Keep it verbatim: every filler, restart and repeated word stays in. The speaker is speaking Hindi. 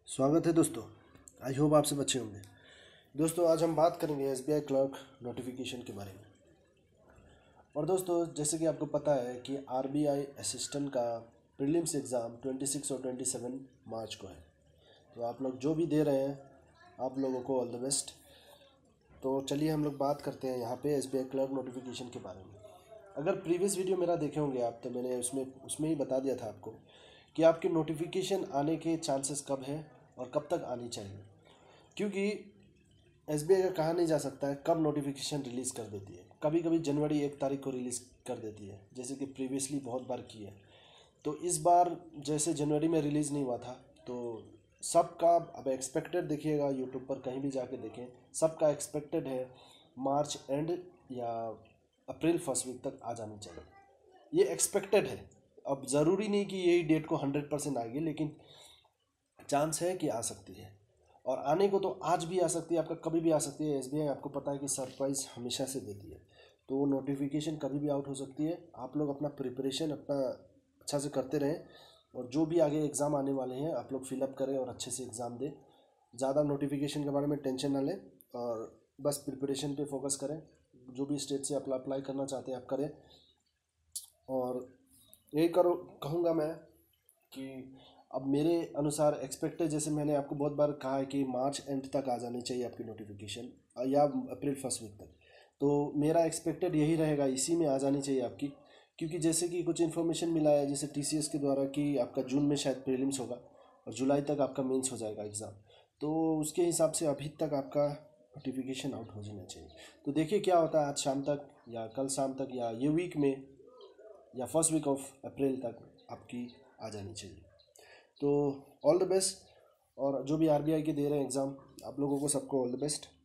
स्वागत है दोस्तों। आई होप आप सब अच्छे होंगे। दोस्तों आज हम बात करेंगे एसबीआई क्लर्क नोटिफिकेशन के बारे में। और दोस्तों जैसे कि आपको पता है कि आरबीआई असिस्टेंट का प्रीलिम्स एग्ज़ाम छब्बीस और सत्ताईस मार्च को है। तो आप लोग जो भी दे रहे हैं आप लोगों को ऑल द बेस्ट। तो चलिए हम लोग बात करते हैं यहाँ पे एसबीआई क्लर्क नोटिफिकेशन के बारे में। अगर प्रीवियस वीडियो मेरा देखे होंगे आप तो मैंने उसमें उसमें ही बता दिया था आपको कि आपकी नोटिफिकेशन आने के चांसेस कब है और कब तक आनी चाहिए, क्योंकि एसबीआई का कहा नहीं जा सकता है कब नोटिफिकेशन रिलीज़ कर देती है। कभी कभी जनवरी एक तारीख को रिलीज़ कर देती है, जैसे कि प्रीवियसली बहुत बार की है। तो इस बार जैसे जनवरी में रिलीज़ नहीं हुआ था तो सबका अब एक्सपेक्टेड देखिएगा, यूट्यूब पर कहीं भी जाके देखें, सबका एक्सपेक्टेड है मार्च एंड या अप्रैल फर्स्ट वीक तक आ जानी चाहिए। ये एक्सपेक्टेड है, अब ज़रूरी नहीं कि यही डेट को हंड्रेड परसेंट आएगी, लेकिन चांस है कि आ सकती है। और आने को तो आज भी आ सकती है, आपका कभी भी आ सकती है। एसबीआई आपको पता है कि सरप्राइज़ हमेशा से देती है, तो वो नोटिफिकेशन कभी भी आउट हो सकती है। आप लोग अपना प्रिपरेशन अपना अच्छा से करते रहें और जो भी आगे एग्ज़ाम आने वाले हैं आप लोग फिलअप करें और अच्छे से एग्ज़ाम दें। ज़्यादा नोटिफिकेशन के बारे में टेंशन ना लें और बस प्रिपरेशन पे फोकस करें। जो भी स्टेट से आप अप्लाई करना चाहते हैं आप करें। और यही करो कहूँगा मैं कि अब मेरे अनुसार एक्सपेक्टेड, जैसे मैंने आपको बहुत बार कहा है कि मार्च एंड तक आ जानी चाहिए आपकी नोटिफिकेशन या अप्रैल फर्स्ट वीक तक, तो मेरा एक्सपेक्टेड यही रहेगा, इसी में आ जानी चाहिए आपकी। क्योंकि जैसे कि कुछ इन्फॉर्मेशन मिला है जैसे टीसीएस के द्वारा कि आपका जून में शायद प्रीलिम्स होगा और जुलाई तक आपका मेंस हो जाएगा एग्ज़ाम, तो उसके हिसाब से अभी तक आपका नोटिफिकेशन आउट हो जाना चाहिए। तो देखिए क्या होता है, आज शाम तक या कल शाम तक या ये वीक में या फर्स्ट वीक ऑफ अप्रैल तक आपकी आ जानी चाहिए। तो ऑल द बेस्ट। और जो भी आरबीआई के दे रहे हैं एग्ज़ाम, आप लोगों को सबको ऑल द बेस्ट।